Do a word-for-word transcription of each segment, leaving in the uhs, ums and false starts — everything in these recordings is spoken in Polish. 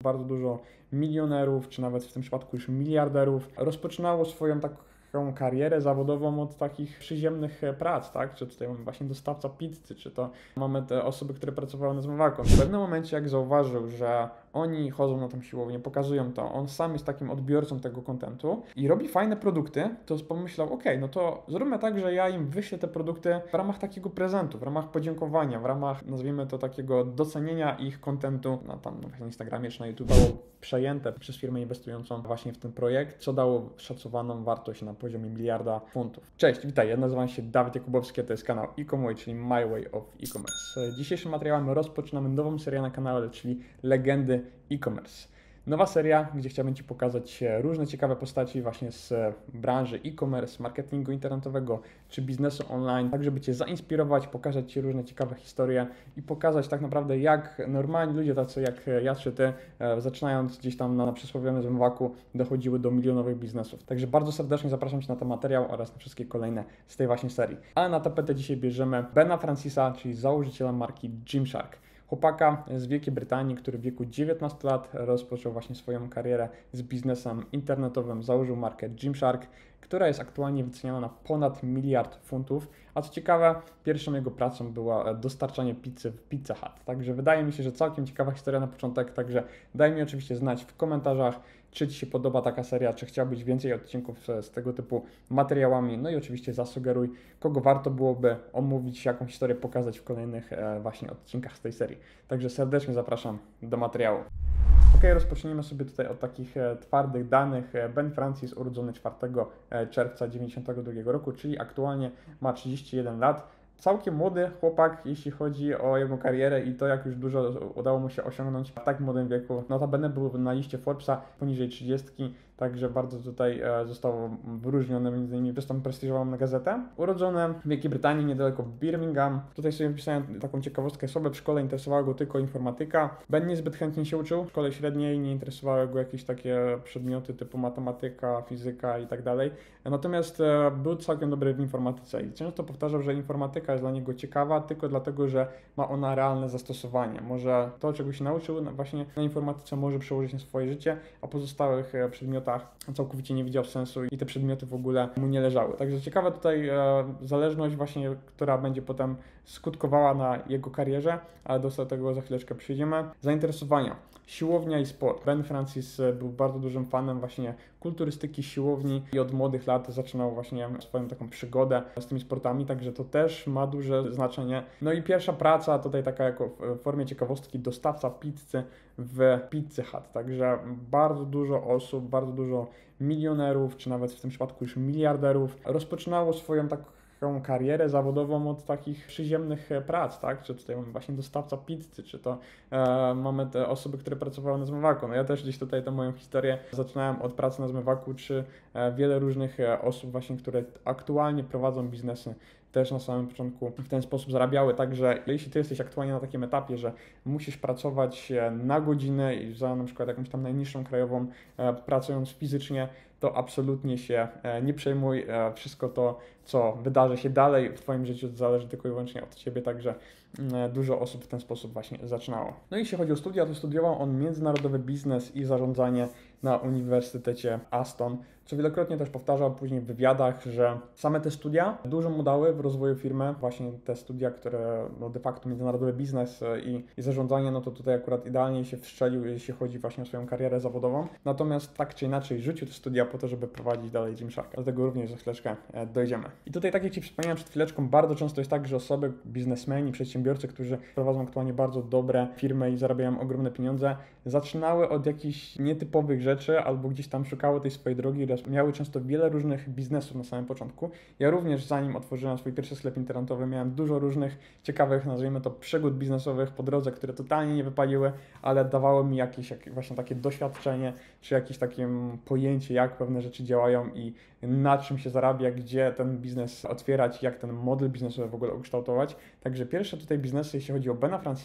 bardzo dużo milionerów, czy nawet w tym przypadku już miliarderów, rozpoczynało swoją taką karierę zawodową od takich przyziemnych prac, tak? Czy tutaj mamy właśnie dostawca pizzy, czy to mamy te osoby, które pracowały na zmywarką. W pewnym momencie, jak zauważył, że oni chodzą na tą siłownię, pokazują to, on sam jest takim odbiorcą tego kontentu i robi fajne produkty, to pomyślał, ok, no to zróbmy tak, że ja im wyślę te produkty w ramach takiego prezentu, w ramach podziękowania, w ramach, nazwijmy to, takiego docenienia ich kontentu na tam na Instagramie czy na YouTube. Było przejęte przez firmę inwestującą właśnie w ten projekt, co dało szacowaną wartość na poziomie miliarda funtów. Cześć, witaj, ja nazywam się Dawid Jakubowski, a to jest kanał e-commerce, czyli My Way of E-commerce. Dzisiejszym materiałem rozpoczynamy nową serię na kanale, czyli Legendy e-commerce. Nowa seria, gdzie chciałbym Ci pokazać różne ciekawe postaci właśnie z branży e-commerce, marketingu internetowego czy biznesu online, tak żeby Cię zainspirować, pokazać Ci różne ciekawe historie i pokazać tak naprawdę, jak normalni ludzie, tacy jak ja czy Ty, zaczynając gdzieś tam na przysłowiowym zmywaku, dochodziły do milionowych biznesów. Także bardzo serdecznie zapraszam Cię na ten materiał oraz na wszystkie kolejne z tej właśnie serii. Ale na tapetę dzisiaj bierzemy Bena Francisa, czyli założyciela marki Gymshark. Chłopaka z Wielkiej Brytanii, który w wieku dziewiętnastu lat rozpoczął właśnie swoją karierę z biznesem internetowym, założył markę Gymshark, która jest aktualnie wyceniana na ponad miliard funtów, a co ciekawe, pierwszą jego pracą była dostarczanie pizzy w Pizza Hut. Także wydaje mi się, że całkiem ciekawa historia na początek, także daj mi oczywiście znać w komentarzach, czy Ci się podoba taka seria, czy chciałbyś więcej odcinków z tego typu materiałami, no i oczywiście zasugeruj, kogo warto byłoby omówić, jaką historię pokazać w kolejnych właśnie odcinkach z tej serii. Także serdecznie zapraszam do materiału. Ok, rozpoczniemy sobie tutaj od takich e, twardych danych. Ben Francis urodzony czwartego czerwca tysiąc dziewięćset dziewięćdziesiątego drugiego roku, czyli aktualnie ma trzydzieści jeden lat. Całkiem młody chłopak, jeśli chodzi o jego karierę i to, jak już dużo udało mu się osiągnąć w tak młodym wieku. Notabene był na liście Forbesa poniżej trzydziestki, także bardzo tutaj e, został wyróżniony między innymi przez tą prestiżową gazetę. Urodzony w Wielkiej Brytanii, niedaleko Birmingham. Tutaj sobie wpisałem taką ciekawostkę sobie, w szkole interesowała go tylko informatyka. Ben niezbyt chętnie się uczył, w szkole średniej nie interesowały go jakieś takie przedmioty typu matematyka, fizyka i tak dalej. Natomiast e, był całkiem dobry w informatyce i często powtarzał, że informatyka jest dla niego ciekawa tylko dlatego, że ma ona realne zastosowanie. Może to, czego się nauczył właśnie na informatyce, może przełożyć na swoje życie, a pozostałych e, przedmiotach całkowicie nie widział sensu i te przedmioty w ogóle mu nie leżały. Także ciekawa tutaj e, zależność właśnie, która będzie potem skutkowała na jego karierze, ale do tego za chwileczkę przyjdziemy. Zainteresowania. Siłownia i sport. Ben Francis był bardzo dużym fanem właśnie kulturystyki, siłowni i od młodych lat zaczynał właśnie swoją taką przygodę z tymi sportami, także to też ma duże znaczenie. No i pierwsza praca tutaj taka jako w formie ciekawostki dostawca pizzy w Pizza Hut, także bardzo dużo osób, bardzo dużo milionerów, czy nawet w tym przypadku już miliarderów rozpoczynało swoją taką karierę zawodową od takich przyziemnych prac, tak? Czy tutaj mamy właśnie dostawca pizzy, czy to e, mamy te osoby, które pracowały na zmywarką. No ja też gdzieś tutaj tę moją historię zaczynałem od pracy na zmywaku, czy e, wiele różnych e, osób właśnie, które aktualnie prowadzą biznesy, też na samym początku w ten sposób zarabiały, także jeśli Ty jesteś aktualnie na takim etapie, że musisz pracować na godzinę i za na przykład jakąś tam najniższą krajową e, pracując fizycznie, to absolutnie się e, nie przejmuj, e, wszystko to, co wydarzy się dalej w Twoim życiu, zależy tylko i wyłącznie od Ciebie, także e, dużo osób w ten sposób właśnie zaczynało. No i jeśli chodzi o studia, to studiował on międzynarodowy biznes i zarządzanie na Uniwersytecie Aston, co wielokrotnie też powtarzał później w wywiadach, że same te studia dużo mu dały w rozwoju firmy, właśnie te studia, które no de facto międzynarodowy biznes i, i zarządzanie, no to tutaj akurat idealnie się wszczelił, jeśli chodzi właśnie o swoją karierę zawodową, natomiast tak czy inaczej rzucił te studia po to, żeby prowadzić dalej Gymsharka, dlatego również za chwileczkę dojdziemy. I tutaj, tak jak Ci przypomniałem przed chwileczką, bardzo często jest tak, że osoby, biznesmeni, przedsiębiorcy, którzy prowadzą aktualnie bardzo dobre firmy i zarabiają ogromne pieniądze, zaczynały od jakichś nietypowych rzeczy albo gdzieś tam szukały tej swojej drogi, miały często wiele różnych biznesów na samym początku. Ja również, zanim otworzyłem swój pierwszy sklep internetowy, miałem dużo różnych ciekawych, nazwijmy to, przygód biznesowych po drodze, które totalnie nie wypaliły, ale dawały mi jakieś jak, właśnie takie doświadczenie, czy jakieś takie pojęcie, jak pewne rzeczy działają i na czym się zarabia, gdzie ten biznes otwierać, jak ten model biznesowy w ogóle ukształtować. Także pierwsze tutaj biznesy, jeśli chodzi o Bena Francisa,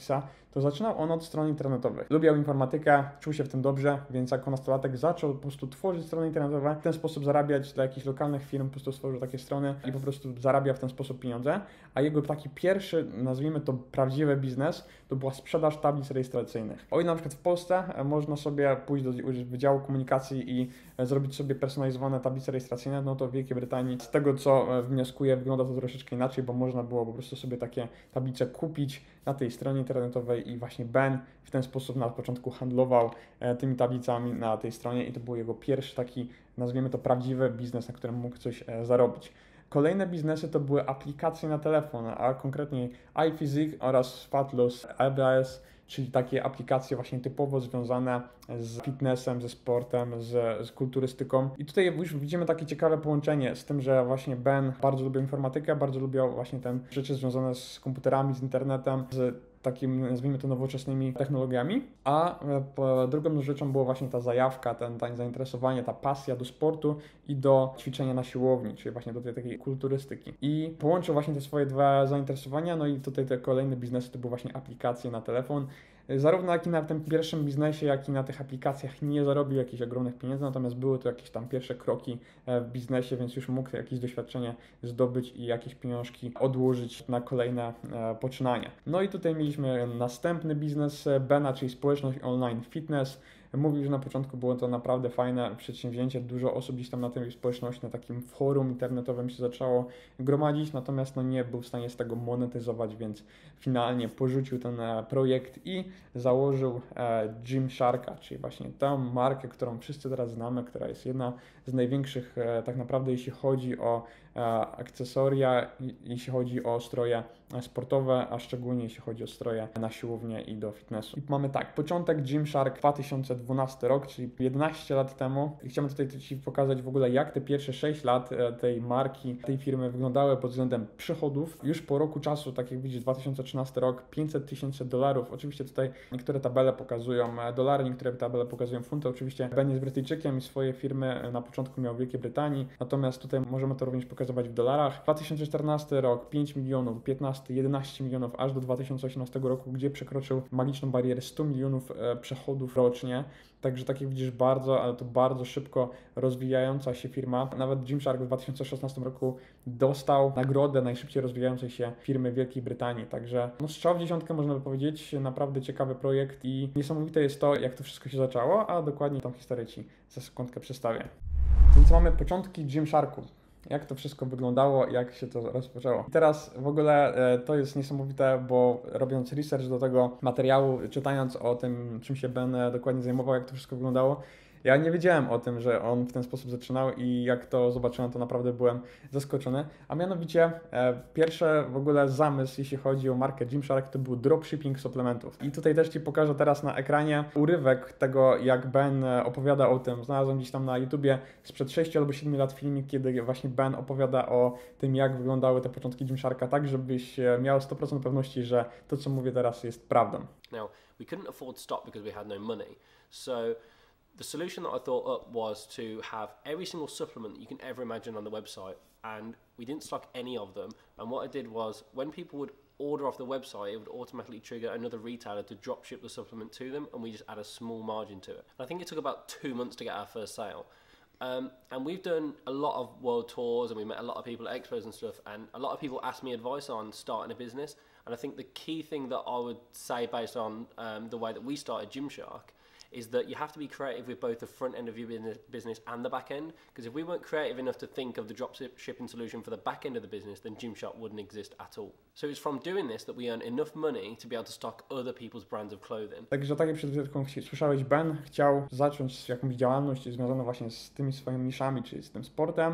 to zaczynał on od stron internetowych. Lubiał informatykę, czuł się w tym dobrze, więc jako nastolatek zaczął po prostu tworzyć strony internetowe, w ten sposób zarabiać dla jakichś lokalnych firm, po prostu stworzył takie strony i po prostu zarabia w ten sposób pieniądze, a jego taki pierwszy, nazwijmy to prawdziwy biznes, to była sprzedaż tablic rejestracyjnych. O ile na przykład w Polsce można sobie pójść do Wydziału Komunikacji i zrobić sobie personalizowane tablice rejestracyjne, no to w Wielkiej Brytanii z tego co wnioskuję wygląda to troszeczkę inaczej, bo można było po prostu sobie takie tablice kupić na tej stronie internetowej i właśnie Ben w ten sposób na początku handlował tymi tablicami na tej stronie i to był jego pierwszy taki, nazwijmy to prawdziwy biznes, na którym mógł coś zarobić. Kolejne biznesy to były aplikacje na telefon, a konkretniej iPhysique oraz Fatless A B S, czyli takie aplikacje właśnie typowo związane z fitnessem, ze sportem, z, z kulturystyką. I tutaj już widzimy takie ciekawe połączenie z tym, że właśnie Ben bardzo lubił informatykę, bardzo lubił właśnie te rzeczy związane z komputerami, z internetem, z takimi, nazwijmy to, nowoczesnymi technologiami, a drugą rzeczą była właśnie ta zajawka, ten, ten zainteresowanie, ta pasja do sportu i do ćwiczenia na siłowni, czyli właśnie do tej takiej kulturystyki. I połączył właśnie te swoje dwa zainteresowania, no i tutaj te kolejne biznesy to były właśnie aplikacje na telefon. Zarówno jak i na tym pierwszym biznesie, jak i na tych aplikacjach nie zarobił jakichś ogromnych pieniędzy, natomiast były to jakieś tam pierwsze kroki w biznesie, więc już mógł jakieś doświadczenie zdobyć i jakieś pieniążki odłożyć na kolejne poczynania. No i tutaj mieliśmy następny biznes Bena, czyli społeczność online fitness. Mówił, że na początku było to naprawdę fajne przedsięwzięcie, dużo osób gdzieś tam na tej społeczności, na takim forum internetowym się zaczęło gromadzić, natomiast no nie był w stanie z tego monetyzować, więc finalnie porzucił ten projekt i założył Gymsharka, czyli właśnie tę markę, którą wszyscy teraz znamy, która jest jedna z największych tak naprawdę, jeśli chodzi o akcesoria, jeśli chodzi o stroje sportowe, a szczególnie jeśli chodzi o stroje na siłownię i do fitnessu. I mamy tak, początek Gymshark dwa tysiące dwunasty rok, czyli jedenaście lat temu. I chciałbym tutaj Ci pokazać w ogóle, jak te pierwsze sześć lat tej marki, tej firmy wyglądały pod względem przychodów. Już po roku czasu, tak jak widzisz, dwa tysiące trzynasty rok, pięćset tysięcy dolarów. Oczywiście tutaj niektóre tabele pokazują dolary, niektóre tabele pokazują funty. Oczywiście Ben jest Brytyjczykiem i swoje firmy na początku miał w Wielkiej Brytanii, natomiast tutaj możemy to również pokazywać w dolarach. dwa tysiące czternasty rok, pięć milionów, piętnaście, jedenaście milionów, aż do dwa tysiące osiemnastego roku, gdzie przekroczył magiczną barierę stu milionów przychodów rocznie. Także tak jak widzisz, bardzo, ale to bardzo szybko rozwijająca się firma. Nawet Gymshark w dwa tysiące szesnastym roku dostał nagrodę najszybciej rozwijającej się firmy w Wielkiej Brytanii. Także no, strzał w dziesiątkę można by powiedzieć, naprawdę ciekawy projekt i niesamowite jest to, jak to wszystko się zaczęło, a dokładnie tą historię Ci za sekundkę przedstawię. Więc mamy początki Gymsharku. Jak to wszystko wyglądało, jak się to rozpoczęło. I teraz w ogóle e, to jest niesamowite, bo robiąc research do tego materiału, czytając o tym, czym się Ben dokładnie zajmował, jak to wszystko wyglądało, ja nie wiedziałem o tym, że on w ten sposób zaczynał i jak to zobaczyłem, to naprawdę byłem zaskoczony. A mianowicie e, pierwszy w ogóle zamysł, jeśli chodzi o markę Gymshark, to był dropshipping suplementów. I tutaj też Ci pokażę teraz na ekranie urywek tego, jak Ben opowiada o tym. Znalazłem gdzieś tam na YouTubie sprzed sześciu albo siedmiu lat filmik, kiedy właśnie Ben opowiada o tym, jak wyglądały te początki Gymsharka, tak żebyś miał sto procent pewności, że to, co mówię teraz, jest prawdą. Now, we couldn't afford to stop because we had no money. So the solution that I thought up was to have every single supplement you can ever imagine on the website, and we didn't stock any of them. And what I did was, when people would order off the website, it would automatically trigger another retailer to drop ship the supplement to them, and we just add a small margin to it. And I think it took about two months to get our first sale. Um, and we've done a lot of world tours, and we met a lot of people at expos and stuff, and a lot of people ask me advice on starting a business. And I think the key thing that I would say, based on um, the way that we started Gymshark, is that you have to be creative with both the front end of your business, business and the back end. Because if we weren't creative enough to think of the drop shipping solution for the back end of the business, then Gymshark wouldn't exist at all. So it's from doing this that we earn enough money to be able to stock other people's brands of clothing. Także tak jak przed chwilą słyszałeś, Ben chciał zacząć jakąś działalność związaną właśnie z tymi swoimi niszami, czyli z tym sportem,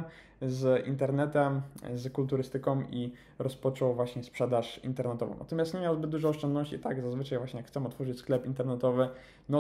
z internetem, z kulturystyką i rozpoczął właśnie sprzedaż internetową. Natomiast nie miał zbyt dużo oszczędności, tak, zazwyczaj właśnie jak chcemy otworzyć sklep internetowy, no to potrzebujemy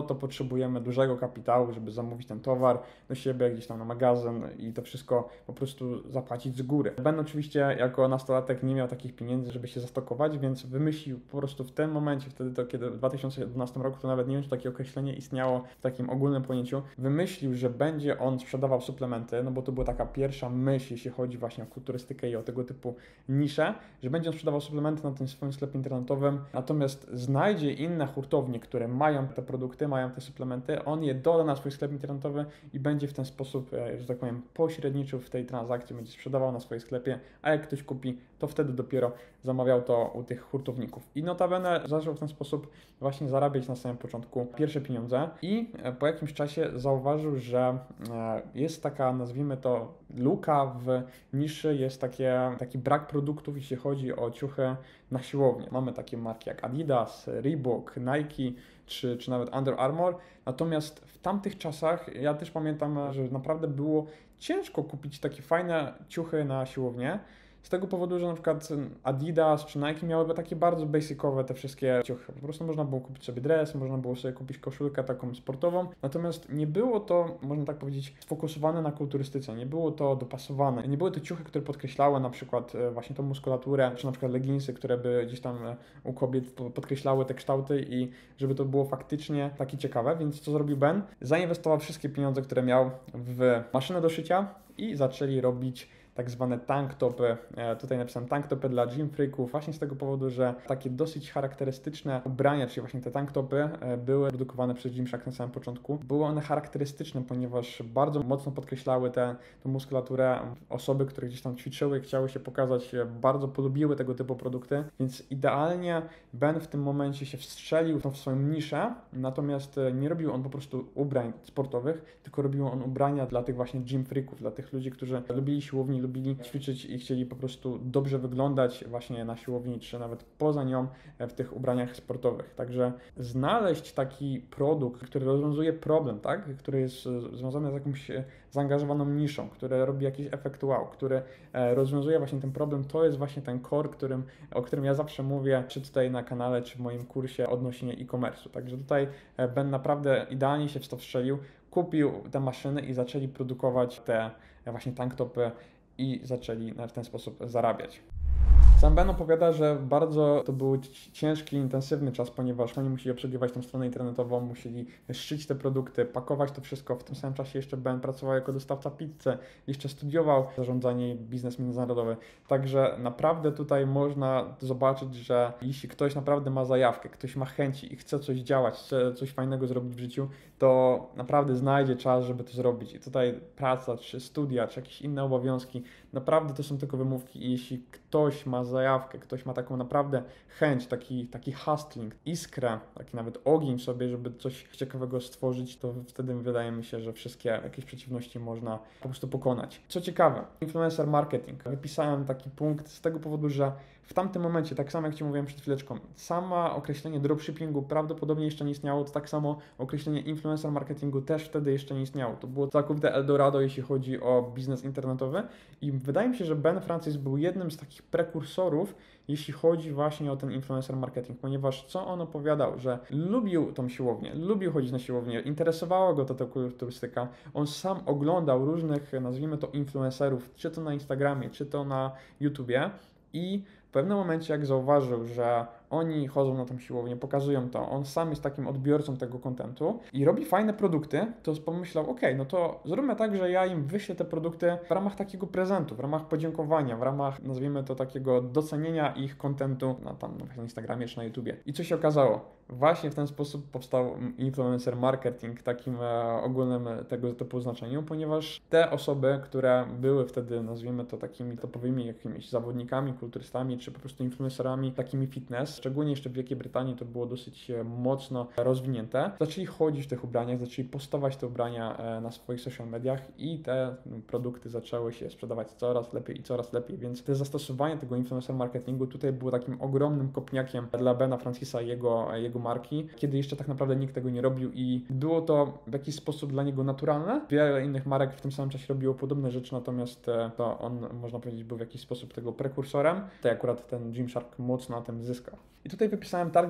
potrzebujemy dużego kapitału, żeby zamówić ten towar do siebie, gdzieś tam na magazyn i to wszystko po prostu zapłacić z góry. Ben oczywiście jako nastolatek nie miał takich pieniędzy, żeby się zastokować, więc wymyślił po prostu w tym momencie, wtedy to kiedy w dwa tysiące dwunastym roku, to nawet nie wiem, czy takie określenie istniało w takim ogólnym pojęciu, wymyślił, że będzie on sprzedawał suplementy, no bo to była taka pierwsza myśl, jeśli chodzi właśnie o kulturystykę i o tego typu nisze, że będzie on sprzedawał suplementy na tym swoim sklepie internetowym, natomiast znajdzie inne hurtownie, które mają te produkty, mają te suplementy, on je doda na swój sklep internetowy i będzie w ten sposób, że tak powiem, pośredniczył w tej transakcji, będzie sprzedawał na swoim sklepie, a jak ktoś kupi, to wtedy dopiero zamawiał to u tych hurtowników. I notabene zaczął w ten sposób właśnie zarabiać na samym początku pierwsze pieniądze i po jakimś czasie zauważył, że jest taka, nazwijmy to, luka w niszy, jest takie, taki brak produktów, jeśli chodzi o ciuchy na siłownię. Mamy takie marki jak Adidas, Reebok, Nike czy, czy nawet Under Armour, natomiast w tamtych czasach ja też pamiętam, że naprawdę było ciężko kupić takie fajne ciuchy na siłownię, z tego powodu, że na przykład Adidas czy Nike miałyby takie bardzo basicowe te wszystkie ciuchy. Po prostu można było kupić sobie dres, można było sobie kupić koszulkę taką sportową, natomiast nie było to, można tak powiedzieć, sfokusowane na kulturystyce, nie było to dopasowane. Nie były to ciuchy, które podkreślały na przykład właśnie tą muskulaturę, czy na przykład leginsy, które by gdzieś tam u kobiet podkreślały te kształty i żeby to było faktycznie takie ciekawe, więc co zrobił Ben? Zainwestował wszystkie pieniądze, które miał w maszynę do szycia i zaczęli robić tak zwane tanktopy. Tutaj napisałem tanktopy dla gym freaków właśnie z tego powodu, że takie dosyć charakterystyczne ubrania, czyli właśnie te tanktopy były produkowane przez Gymshark na samym początku. Były one charakterystyczne, ponieważ bardzo mocno podkreślały tę muskulaturę. Osoby, które gdzieś tam ćwiczyły, chciały się pokazać, bardzo polubiły tego typu produkty, więc idealnie Ben w tym momencie się wstrzelił w swoją niszę, natomiast nie robił on po prostu ubrań sportowych, tylko robił on ubrania dla tych właśnie gym freaków, dla tych ludzi, którzy lubili siłowni, lubili ćwiczyć i chcieli po prostu dobrze wyglądać właśnie na siłowni, czy nawet poza nią w tych ubraniach sportowych. Także znaleźć taki produkt, który rozwiązuje problem, tak, który jest związany z jakąś zaangażowaną niszą, który robi jakiś efekt wow, który rozwiązuje właśnie ten problem, to jest właśnie ten core, którym, o którym ja zawsze mówię, czy tutaj na kanale, czy w moim kursie odnośnie e-commerce'u. Także tutaj Ben naprawdę idealnie się w to wstrzelił, kupił te maszyny i zaczęli produkować te właśnie tanktopy i zaczęli w ten sposób zarabiać. Sam Ben opowiada, że bardzo to był ciężki, intensywny czas, ponieważ oni musieli obsługiwać tą stronę internetową, musieli szyć te produkty, pakować to wszystko. W tym samym czasie jeszcze Ben pracował jako dostawca pizzy, jeszcze studiował zarządzanie i biznes międzynarodowy. Także naprawdę tutaj można zobaczyć, że jeśli ktoś naprawdę ma zajawkę, ktoś ma chęci i chce coś działać, chce coś fajnego zrobić w życiu, to naprawdę znajdzie czas, żeby to zrobić. I tutaj praca, czy studia, czy jakieś inne obowiązki, naprawdę to są tylko wymówki i jeśli ktoś ma zajawkę, ktoś ma taką naprawdę chęć, taki, taki hustling, iskrę, taki nawet ogień sobie, żeby coś ciekawego stworzyć, to wtedy wydaje mi się, że wszystkie jakieś przeciwności można po prostu pokonać. Co ciekawe, influencer marketing. Wypisałem taki punkt z tego powodu, że w tamtym momencie, tak samo jak Ci mówiłem przed chwileczką, sama określenie dropshippingu prawdopodobnie jeszcze nie istniało, to tak samo określenie influencer marketingu też wtedy jeszcze nie istniało. To było całkowite Eldorado, jeśli chodzi o biznes internetowy i wydaje mi się, że Ben Francis był jednym z takich prekursorów, jeśli chodzi właśnie o ten influencer marketing, ponieważ co on opowiadał, że lubił tą siłownię, lubił chodzić na siłownię, interesowała go ta, ta kulturystyka, on sam oglądał różnych, nazwijmy to influencerów, czy to na Instagramie, czy to na YouTubie i w pewnym momencie jak zauważył, że oni chodzą na tą siłownię, pokazują to, on sam jest takim odbiorcą tego kontentu i robi fajne produkty, to pomyślał, ok, no to zróbmy tak, że ja im wyślę te produkty w ramach takiego prezentu, w ramach podziękowania, w ramach, nazwijmy to, takiego docenienia ich kontentu na tam na Instagramie czy na YouTubie. I co się okazało? Właśnie w ten sposób powstał influencer marketing, takim e, ogólnym tego typu znaczeniu, ponieważ te osoby, które były wtedy, nazwijmy to, takimi topowymi jakimiś zawodnikami, kulturystami, czy po prostu influencerami takimi fitness, szczególnie jeszcze w Wielkiej Brytanii to było dosyć mocno rozwinięte, zaczęli chodzić w tych ubraniach, zaczęli postować te ubrania na swoich social mediach i te produkty zaczęły się sprzedawać coraz lepiej i coraz lepiej, więc te zastosowanie tego influencer marketingu tutaj było takim ogromnym kopniakiem dla Bena Francisa i jego, jego marki, kiedy jeszcze tak naprawdę nikt tego nie robił i było to w jakiś sposób dla niego naturalne. Wiele innych marek w tym samym czasie robiło podobne rzeczy, natomiast to on, można powiedzieć, był w jakiś sposób tego prekursorem. Tutaj akurat ten Gymshark mocno na tym zyskał. I tutaj wypisałem targi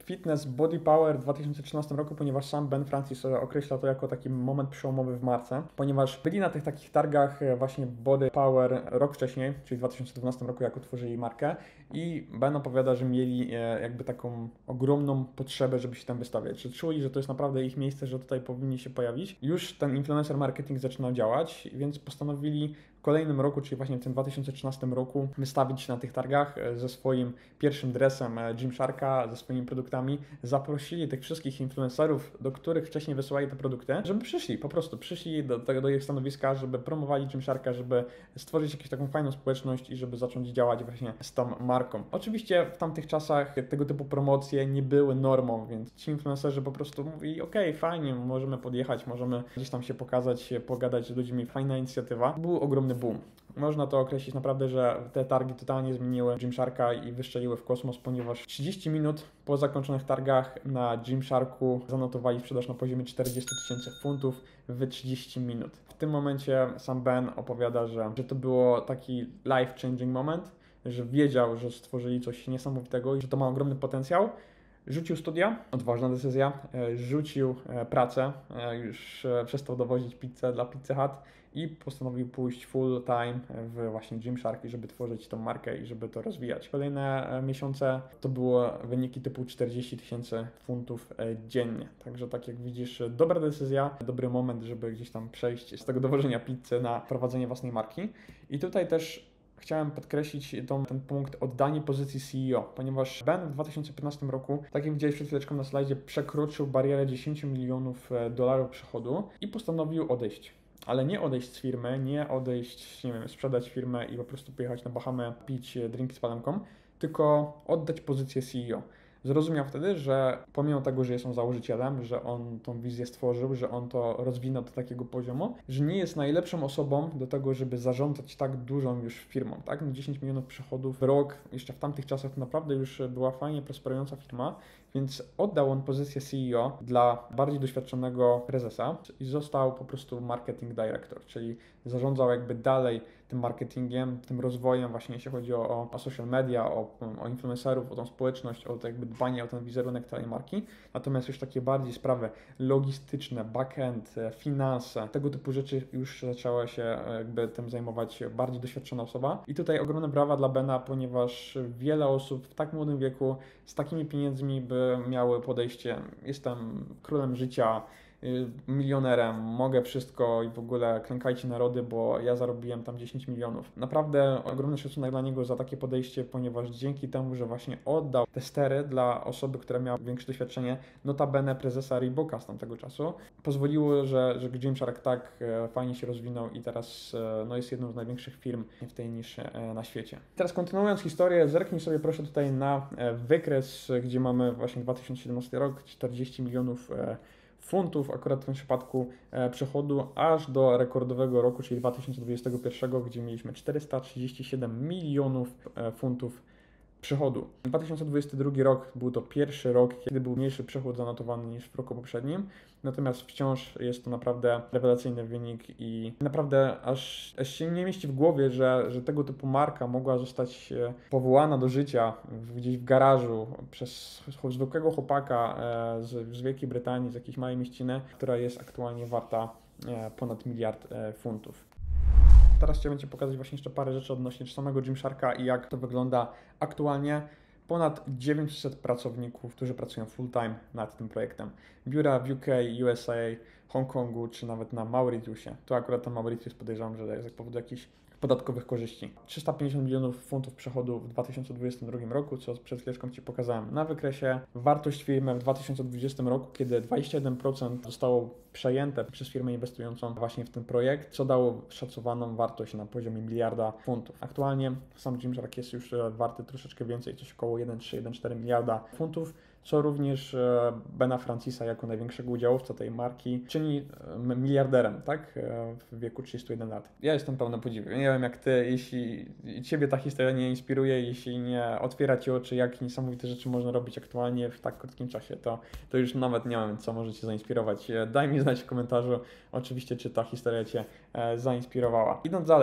Fitness Body Power w dwa tysiące trzynastym roku, ponieważ sam Ben Francis określa to jako taki moment przełomowy w marce, ponieważ byli na tych takich targach właśnie Body Power rok wcześniej, czyli w dwa tysiące dwunastym roku, jak otworzyli markę, i Ben opowiada, że mieli jakby taką ogromną potrzebę, żeby się tam wystawiać, że czuli, że to jest naprawdę ich miejsce, że tutaj powinni się pojawić. Już ten influencer marketing zaczynał działać, więc postanowili w kolejnym roku, czyli właśnie w tym dwa tysiące trzynastym roku, wystawić się na tych targach ze swoim pierwszym dresem Gymsharka, ze swoimi produktami. Zaprosili tych wszystkich influencerów, do których wcześniej wysyłali te produkty, żeby przyszli, po prostu przyszli do, do, do ich stanowiska, żeby promowali Gymsharka, żeby stworzyć jakąś taką fajną społeczność i żeby zacząć działać właśnie z tą marką. Oczywiście w tamtych czasach tego typu promocje nie były normą, więc ci influencerzy po prostu mówili, ok, fajnie, możemy podjechać, możemy gdzieś tam się pokazać, pogadać z ludźmi, fajna inicjatywa. Był ogromny boom. Można to określić naprawdę, że te targi totalnie zmieniły Gymsharka i wystrzeliły w kosmos, ponieważ trzydzieści minut po zakończonych targach na Gymsharku zanotowali sprzedaż na poziomie czterdzieści tysięcy funtów w trzydzieści minut. W tym momencie sam Ben opowiada, że, że to było taki life-changing moment, że wiedział, że stworzyli coś niesamowitego i że to ma ogromny potencjał. Rzucił studia, odważna decyzja, rzucił pracę, już przestał dowozić pizzę dla Pizza Hut i postanowił pójść full time w właśnie Gymshark i żeby tworzyć tą markę i żeby to rozwijać. Kolejne miesiące to było wyniki typu czterdzieści tysięcy funtów dziennie. Także tak jak widzisz, dobra decyzja, dobry moment, żeby gdzieś tam przejść z tego dowożenia pizzy na prowadzenie własnej marki. I tutaj też chciałem podkreślić tą, ten punkt oddanie pozycji C E O, ponieważ Ben w dwa tysiące piętnastym roku, tak jak widziałeś przed chwileczką na slajdzie, przekroczył barierę dziesięć milionów dolarów przychodu i postanowił odejść. Ale nie odejść z firmy, nie odejść, nie wiem, sprzedać firmę i po prostu pojechać na Bahamy, pić drinki z palemką, tylko oddać pozycję C E O. Zrozumiał wtedy, że pomimo tego, że jest on założycielem, że on tą wizję stworzył, że on to rozwinął do takiego poziomu, że nie jest najlepszą osobą do tego, żeby zarządzać tak dużą już firmą, tak? No dziesięć milionów przychodów w rok, jeszcze w tamtych czasach to naprawdę już była fajnie prosperująca firma, więc oddał on pozycję C E O dla bardziej doświadczonego prezesa i został po prostu marketing director, czyli zarządzał jakby dalej tym marketingiem, tym rozwojem właśnie jeśli chodzi o, o social media, o, o influencerów, o tą społeczność, o to jakby dbanie o ten wizerunek całej marki. Natomiast już takie bardziej sprawy logistyczne, backend, finanse, tego typu rzeczy już zaczęła się jakby tym zajmować bardziej doświadczona osoba. I tutaj ogromne brawa dla Bena, ponieważ wiele osób w tak młodym wieku z takimi pieniędzmi by miały podejście, jestem królem życia, milionerem, mogę wszystko i w ogóle klękajcie narody, bo ja zarobiłem tam dziesięć milionów. Naprawdę ogromny szacunek dla niego za takie podejście, ponieważ dzięki temu, że właśnie oddał te stery dla osoby, która miała większe doświadczenie, notabene prezesa Reeboka z tamtego czasu, pozwoliło, że, że Gymshark tak fajnie się rozwinął i teraz no, jest jedną z największych firm w tej niszy na świecie. Teraz kontynuując historię, zerknij sobie proszę tutaj na wykres, gdzie mamy właśnie dwa tysiące siedemnasty rok, czterdzieści milionów funtów, akurat w tym przypadku e, przychodu, aż do rekordowego roku, czyli dwa tysiące dwudziestego pierwszego, gdzie mieliśmy czterysta trzydzieści siedem milionów e, funtów przychodu. dwa tysiące dwudziesty drugi rok był to pierwszy rok, kiedy był mniejszy przychód zanotowany niż w roku poprzednim, natomiast wciąż jest to naprawdę rewelacyjny wynik i naprawdę aż, aż się nie mieści w głowie, że, że tego typu marka mogła zostać powołana do życia gdzieś w garażu przez zwykłego chłopaka z, z Wielkiej Brytanii, z jakiejś małej mieściny, która jest aktualnie warta ponad miliard funtów. Teraz chciałbym Ci pokazać właśnie jeszcze parę rzeczy odnośnie samego Gymsharka i jak to wygląda aktualnie. Ponad dziewięćset pracowników, którzy pracują full time nad tym projektem. Biura w U K, U S A, Hongkongu czy nawet na Mauritiusie. To akurat na Mauritius podejrzewam, że jest z powodu jakichś podatkowych korzyści. trzysta pięćdziesiąt milionów funtów przychodu w dwa tysiące dwudziestym drugim roku, co przed chwileczką Ci pokazałem na wykresie. Wartość firmy w dwa tysiące dwudziestym roku, kiedy dwadzieścia jeden procent zostało przejęte przez firmę inwestującą właśnie w ten projekt, co dało szacowaną wartość na poziomie miliarda funtów. Aktualnie sam Gymshark jest już warty troszeczkę więcej, coś około jeden przecinek trzy do jeden przecinek cztery miliarda funtów, co również Bena Francisa jako największego udziałowca tej marki czyni miliarderem, tak, w wieku trzydziestu jeden lat. Ja jestem pełny podziwu. Nie wiem jak Ty, jeśli Ciebie ta historia nie inspiruje, jeśli nie otwiera Ci oczy, jak niesamowite rzeczy można robić aktualnie w tak krótkim czasie, to, to już nawet nie wiem, co może Cię zainspirować. Daj mi znać w komentarzu, oczywiście, czy ta historia Cię zainspirowała. Idąc dalej,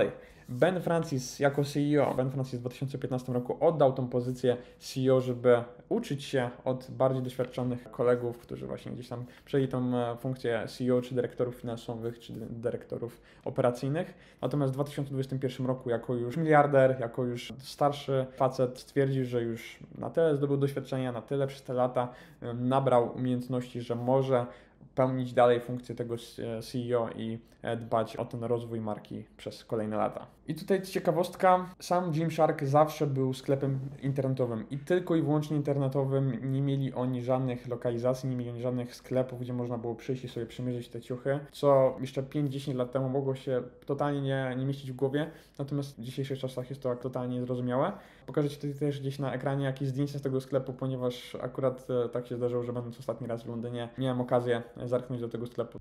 Ben Francis jako C E O, Ben Francis w dwa tysiące piętnastym roku oddał tą pozycję C E O, żeby uczyć się od bardziej doświadczonych kolegów, którzy właśnie gdzieś tam przejęli tą funkcję C E O, czy dyrektorów finansowych, czy dyrektorów operacyjnych. Natomiast w dwa tysiące dwudziestym pierwszym roku jako już miliarder, jako już starszy facet stwierdził, że już na tyle zdobył doświadczenia, na tyle przez te lata nabrał umiejętności, że może pełnić dalej funkcję tego C E O i dbać o ten rozwój marki przez kolejne lata. I tutaj ciekawostka, sam Gymshark zawsze był sklepem internetowym i tylko i wyłącznie internetowym, nie mieli oni żadnych lokalizacji, nie mieli oni żadnych sklepów, gdzie można było przyjść i sobie przymierzyć te ciuchy, co jeszcze pięć dziesięć lat temu mogło się totalnie nie, nie mieścić w głowie, natomiast w dzisiejszych czasach jest to totalnie niezrozumiałe. Pokażę Ci tutaj też gdzieś na ekranie jakieś zdjęcia z tego sklepu, ponieważ akurat tak się zdarzyło, że będąc ostatni raz w Londynie miałem okazję zerknąć do tego sklepu.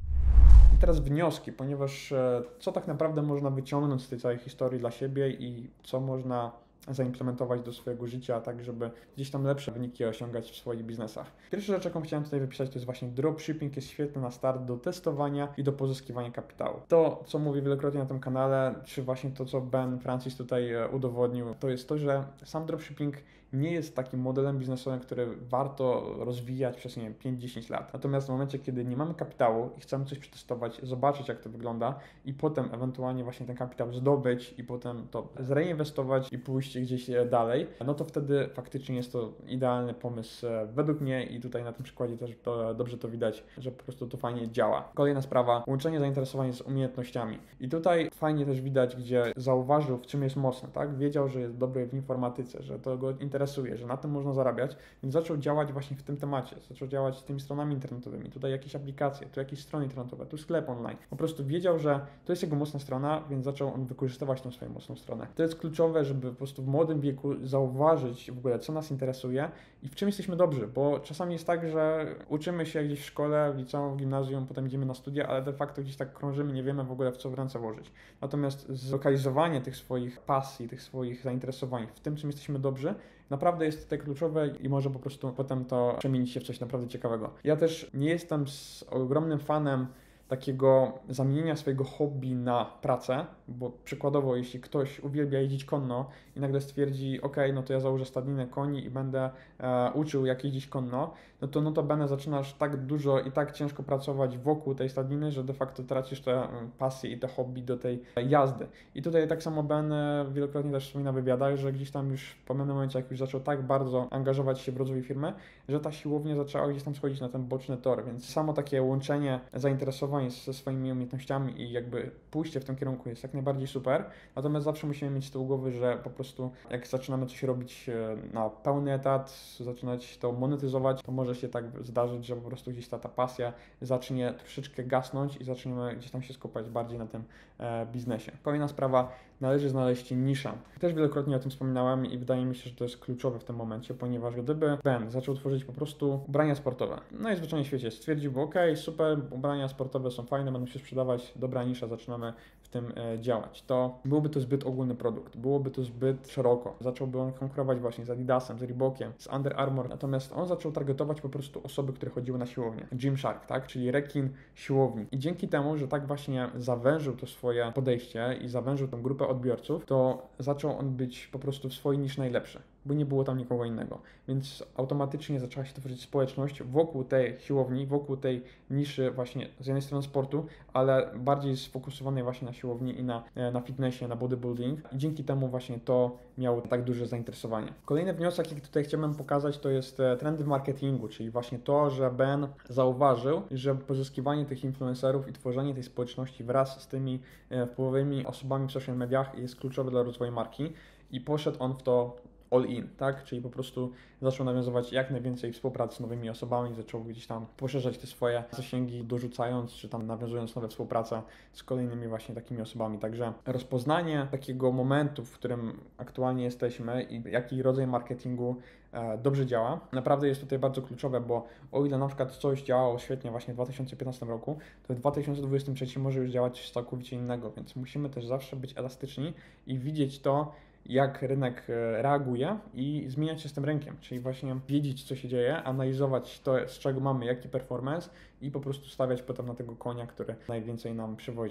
I teraz wnioski, ponieważ co tak naprawdę można wyciągnąć z tej całej historii dla siebie i co można zaimplementować do swojego życia, tak żeby gdzieś tam lepsze wyniki osiągać w swoich biznesach. Pierwsza rzecz, jaką chciałem tutaj wypisać, to jest właśnie dropshipping jest świetny na start do testowania i do pozyskiwania kapitału. To, co mówię wielokrotnie na tym kanale, czy właśnie to, co Ben Francis tutaj udowodnił, to jest to, że sam dropshipping nie jest takim modelem biznesowym, który warto rozwijać przez, nie wiem, pięć dziesięć lat. Natomiast w momencie, kiedy nie mamy kapitału i chcemy coś przetestować, zobaczyć, jak to wygląda i potem ewentualnie właśnie ten kapitał zdobyć i potem to zreinwestować i pójść gdzieś dalej, no to wtedy faktycznie jest to idealny pomysł według mnie i tutaj na tym przykładzie też to, dobrze to widać, że po prostu to fajnie działa. Kolejna sprawa, łączenie zainteresowań z umiejętnościami. I tutaj fajnie też widać, gdzie zauważył, w czym jest mocny, tak? Wiedział, że jest dobry w informatyce, że to go interesuje, że na tym można zarabiać, więc zaczął działać właśnie w tym temacie, zaczął działać z tymi stronami internetowymi, tutaj jakieś aplikacje, tu jakieś strony internetowe, tu sklep online. Po prostu wiedział, że to jest jego mocna strona, więc zaczął on wykorzystywać tą swoją mocną stronę. To jest kluczowe, żeby po prostu w młodym wieku zauważyć w ogóle, co nas interesuje i w czym jesteśmy dobrzy, bo czasami jest tak, że uczymy się gdzieś w szkole, w liceum, w gimnazjum, potem idziemy na studia, ale de facto gdzieś tak krążymy, nie wiemy w ogóle, w co w ręce włożyć. Natomiast zlokalizowanie tych swoich pasji, tych swoich zainteresowań w tym, czym jesteśmy dobrzy, naprawdę jest tutaj kluczowe i może po prostu potem to przemienić się w coś naprawdę ciekawego. Ja też nie jestem z ogromnym fanem takiego zamienienia swojego hobby na pracę, bo przykładowo, jeśli ktoś uwielbia jeździć konno i nagle stwierdzi, ok, no to ja założę stadninę koni i będę e, uczył, jak jeździć konno, no to notabene zaczynasz tak dużo i tak ciężko pracować wokół tej stadniny, że de facto tracisz tę pasję i to hobby do tej jazdy. I tutaj tak samo Ben wielokrotnie też wspomina w wywiadach, że gdzieś tam już w pewnym momencie, jak już zaczął tak bardzo angażować się w rozwój firmy, że ta siłownia zaczęła gdzieś tam schodzić na ten boczny tor, więc samo takie łączenie zainteresowań ze swoimi umiejętnościami i jakby pójście w tym kierunku jest jak najbardziej super, natomiast zawsze musimy mieć z tyłu głowy, że po prostu jak zaczynamy coś robić na pełny etat, zaczynać to monetyzować, to może się tak zdarzyć, że po prostu gdzieś ta, ta pasja zacznie troszeczkę gasnąć i zaczniemy gdzieś tam się skupiać bardziej na tym e, biznesie. Kolejna sprawa, należy znaleźć niszę. Też wielokrotnie o tym wspominałem i wydaje mi się, że to jest kluczowe w tym momencie, ponieważ gdyby Ben zaczął tworzyć po prostu ubrania sportowe, no i zwyczajnie w świecie stwierdziłby, ok, super, ubrania sportowe są fajne, będą się sprzedawać, dobra nisza, zaczynamy w tym e, działać, to byłoby to zbyt ogólny produkt, byłoby to zbyt szeroko. Zacząłby on konkurować właśnie z Adidasem, z Reebokiem, z Under Armour, natomiast on zaczął targetować po prostu osoby, które chodziły na siłownię. Gymshark, tak, czyli rekin siłowni. I dzięki temu, że tak właśnie zawężył to swoje podejście i zawężył tę grupę odbiorców, to zaczął on być po prostu w swojej niszy najlepszy, bo nie było tam nikogo innego. Więc automatycznie zaczęła się tworzyć społeczność wokół tej siłowni, wokół tej niszy właśnie z jednej strony sportu, ale bardziej sfokusowanej właśnie na siłowni i na, na fitnessie, na bodybuilding. I dzięki temu właśnie to miało tak duże zainteresowanie. Kolejny wniosek, jaki tutaj chciałbym pokazać, to jest trendy w marketingu, czyli właśnie to, że Ben zauważył, że pozyskiwanie tych influencerów i tworzenie tej społeczności wraz z tymi wpływowymi osobami w social mediach jest kluczowe dla rozwoju marki i poszedł on w to all in, tak? Czyli po prostu zaczął nawiązywać jak najwięcej współpracy z nowymi osobami, zaczął gdzieś tam poszerzać te swoje zasięgi, dorzucając, czy tam nawiązując nowe współprace z kolejnymi właśnie takimi osobami. Także rozpoznanie takiego momentu, w którym aktualnie jesteśmy i jaki rodzaj marketingu e, dobrze działa, naprawdę jest tutaj bardzo kluczowe, bo o ile na przykład coś działało świetnie właśnie w dwa tysiące piętnastym roku, to w dwa tysiące dwudziestym trzecim może już działać coś całkowicie innego, więc musimy też zawsze być elastyczni i widzieć to, jak rynek reaguje i zmieniać się z tym rynkiem, czyli właśnie wiedzieć, co się dzieje, analizować to, z czego mamy, jaki performance i po prostu stawiać potem na tego konia, który najwięcej nam przywozi.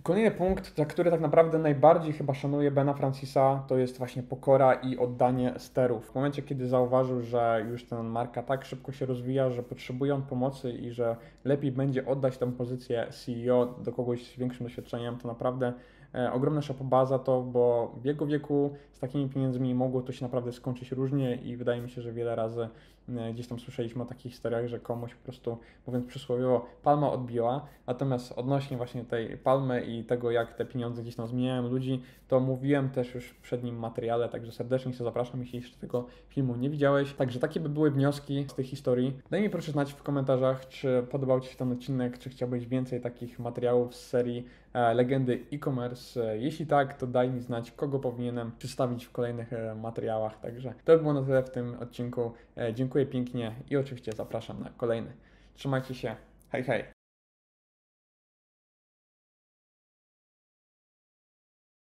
Kolejny punkt, za który tak naprawdę najbardziej chyba szanuję Bena Francisa, to jest właśnie pokora i oddanie sterów. W momencie, kiedy zauważył, że już ten marka tak szybko się rozwija, że potrzebuje on pomocy i że lepiej będzie oddać tę pozycję C E O do kogoś z większym doświadczeniem, to naprawdę e, ogromna szapoba za to, bo w jego wieku z takimi pieniędzmi mogło to się naprawdę skończyć różnie i wydaje mi się, że wiele razy e, gdzieś tam słyszeliśmy o takich historiach, że komuś po prostu, mówiąc przysłowiowo, palma odbiła. Natomiast odnośnie właśnie tej palmy i tego, jak te pieniądze gdzieś tam zmieniają ludzi, to mówiłem też już w przednim materiale, także serdecznie Cię zapraszam, jeśli jeszcze tego filmu nie widziałeś. Także takie by były wnioski z tej historii. Daj mi proszę znać w komentarzach, czy podobał Ci się ten odcinek, czy chciałbyś więcej takich materiałów z serii e, Legendy e-commerce. Jeśli tak, to daj mi znać, kogo powinienem przedstawić w kolejnych e, materiałach. Także to by było na tyle w tym odcinku. E, dziękuję pięknie i oczywiście zapraszam na kolejny. Trzymajcie się. Hej, hej.